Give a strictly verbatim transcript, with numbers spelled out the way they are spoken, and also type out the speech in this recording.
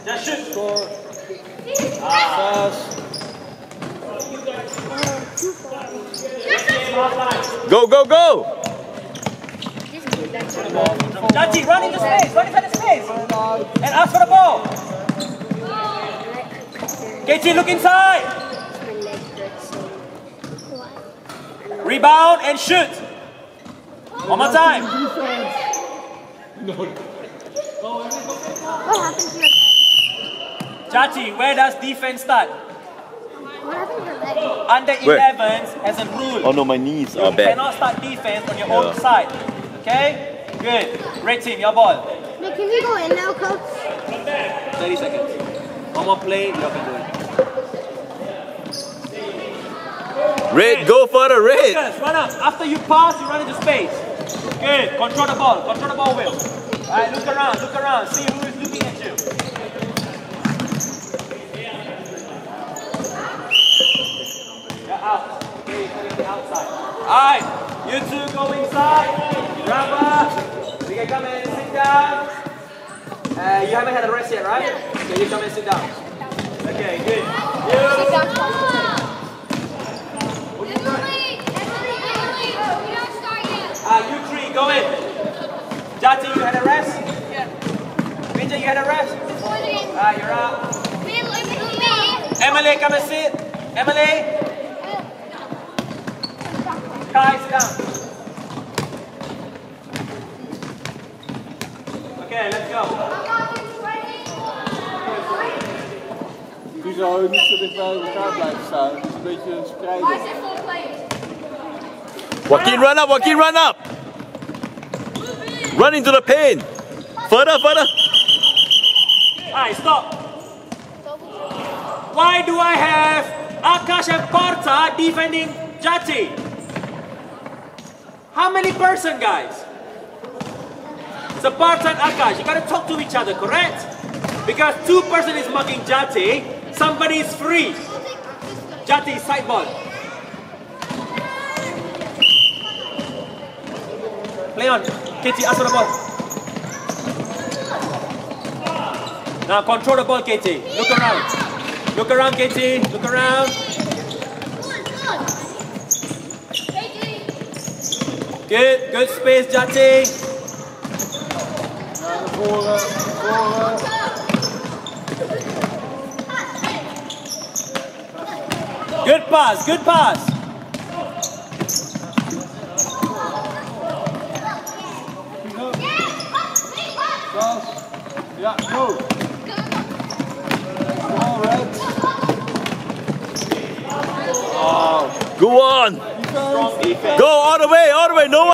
Just shoot. Score. Ah. Fast. Go, go, go! Jachi, run into space, run inside the space. And ask for the ball. K T, look inside. Rebound and shoot. One more time. Jachi, where does defense start? Under elevens has a rule. Oh no, my knees You are bad. cannot start defense on your Yeah. own side. Okay? Good. Red team, your ball. Wait, can we go in now, coach? thirty seconds. One more play, you can do it. Red, go for the red! Focus, run up. After you pass, you run into space. Good. Control the ball. Control the ball, Will. Alright, look around, look around. See who is looking at you. You're out. Okay, you're coming to the outside. Alright, you two go inside. Grab up. You can come and sit down. Uh, you haven't had a rest yet, right? Okay, you come and sit down. Okay, good. You. Ah, you three, go in. Jati, you had a rest? Yeah. Minja, you had a rest? Ah, you're out. Emily, come and sit. Emily. Kai, sit down. Okay, let's go. Die zou niet zo dicht bij elkaar blijven staan. Het is een beetje spreiden. Joaquin, run up, Joaquin, run up! Run into the paint! Further, further! Alright, stop. Why do I have Akash and Partha defending Jati? How many person, guys? So Partha and Akash, you gotta talk to each other, correct? Because two person is marking Jati, somebody is free. Jati, side ball. Play on. K T, ask for the ball. Now control the ball, K T. Look around. Look around, K T. Look around. Good. Good space, Jati. Naar voren, voren. Good pass. Good pass. Ja, go! All right. Go on! Strong defense. Go all the way, all the way, no one!